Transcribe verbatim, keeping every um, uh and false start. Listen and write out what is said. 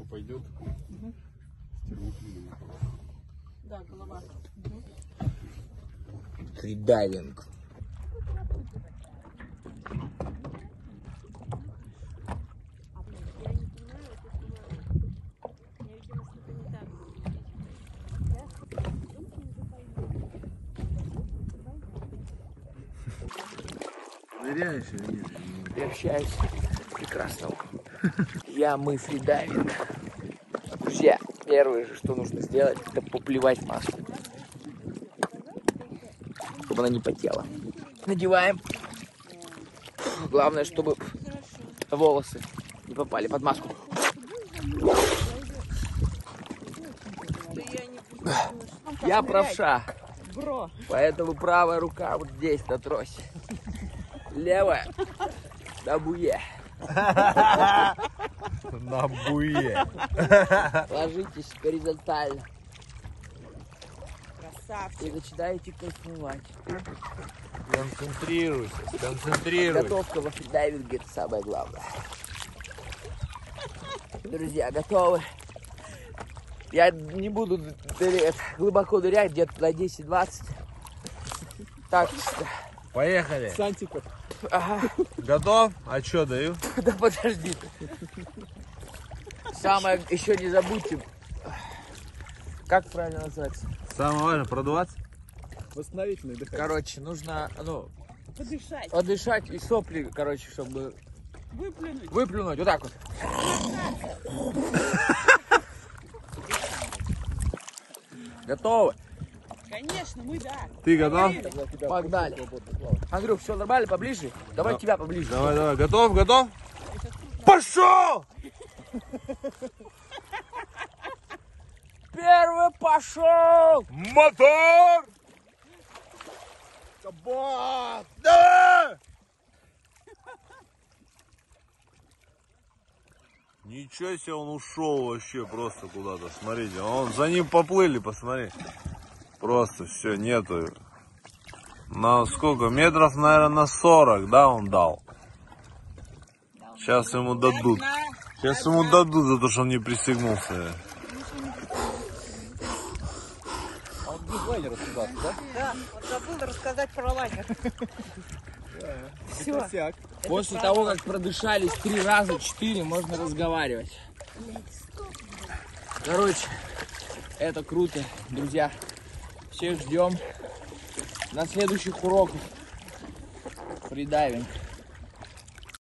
пойдет. Угу. Да, голова. Угу. Фридайвинг. Ныряешь или нет? Я общаюсь. Прекрасно. Я мы фридайвинг. Друзья, первое же, что нужно сделать, это поплевать в маску. Чтобы она не потела. Надеваем. Главное, чтобы волосы не попали под маску. Я правша. Бро. Поэтому правая рука вот здесь на тросе. Левая на буе. На буе. Ложитесь горизонтально. Красавчик. И начинаете кайфовать. Концентрируйся, концентрируйся. Готовка во фридайвинге — это самое главное. Друзья, готовы? Я не буду нырять, глубоко нырять, где-то на десять-двадцать. Так, Поехали. Сантиков. ага. Готов? А что даю? Да подожди. Самое, еще не забудьте, как правильно называется? Самое важное, продуваться? Восстановительный дыхание. Короче, нужно, ну, Подышать. подышать и сопли, короче, чтобы Выплюнуть. выплюнуть. Вот так вот. Готовы? Конечно, мы да. Ты готов? Погнали. Андрюх, все нормально? Поближе? Давай Да. тебя поближе. Давай, давай. Готов, готов? Пошел! Первый пошел! Мотор! Кабан! Давай! Ничего себе, он ушел вообще просто куда-то. Смотрите, он за ним поплыли, посмотри. Просто все, нету. На сколько? Метров, наверное, на сорок, да, он дал. Сейчас ему дадут. Сейчас ему дадут за то, что он не пристегнулся. А он без лайнера сюда, да? Да, вот забыл рассказать про лайнер. Все. После того, как продышались три раза, четыре, можно разговаривать. Короче, это круто, друзья. Всех ждем на следующих уроках. Фридайвинг.